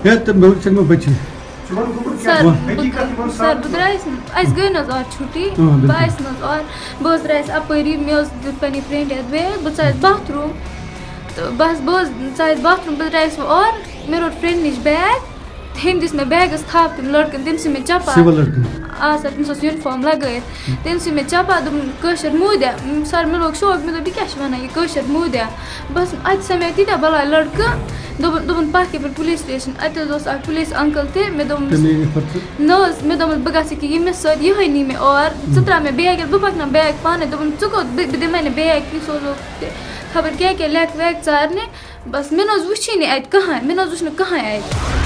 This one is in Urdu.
ہے تو میں بچی سر بہٕ درٛایس اَسہِ گٔے نہٕ حظ آز چھُٹی بہٕ آیَس نہٕ حظ اور بہٕ حظ درٛایس اَپٲری مےٚ حظ دیُت پنٛنہِ فرٛٮ۪نٛڈِ اَتھ بیگ بہٕ ژایَس باتھ روٗم تہٕ بہٕ حظ ژایَس باتھ روٗم بہٕ درٛایس وۄنۍ اور مےٚ روٚٹ فرٛٮ۪نٛڈِ نِش بیگ تٔمۍ دِژ مےٚ بیگَس تھپھ تٔمۍ لٔڑکَن تٔمۍ سُہ مےٚ چپا آ سر تٔمِس اوس یوٗنِفارم لگٲیِتھ تٔمۍ سُہ مےٚ چپا دوٚپُن کٲشِر موٗدیا سر مےٚ لوٚگ شوق مےٚ دوٚپ یہِ کیٛاہ چھِ وَنان یہِ کٲشِر موٗدیا بس اَتہِ سَمے تیٖتیٛاہ بَلاے لٔڑکہٕ دوٚپُن پَکھ یَپٲرۍ پُلیٖس سٹیشن اَتہِ حظ اوس اکھ پُلیٖس انکل تہِ مےٚ دوٚپمَس نہ حظ مےٚ دوٚپمَس بہٕ گژھٕ ییٚکیٛاہ ییٚمِس سۭتۍ یِہوٚے نی مےٚ اور ژٕ ترٛاو مےٚ بیگ ییٚلہِ بہٕ پَکناو بیگ پانَے دوٚپُن ژٕ کوٚت بہٕ دِمَے نہٕ بیگ کینٛہہ سوزو خبر کیٛاہ کیٛاہ لیکھ ویکھ ژارنہِ بس مےٚ نہ حظ وٕچھے نہٕ اَتہِ کٕہٕنۍ مےٚ نہ حظ وٕچھ نہٕ کٕہٕنۍ اَتہِ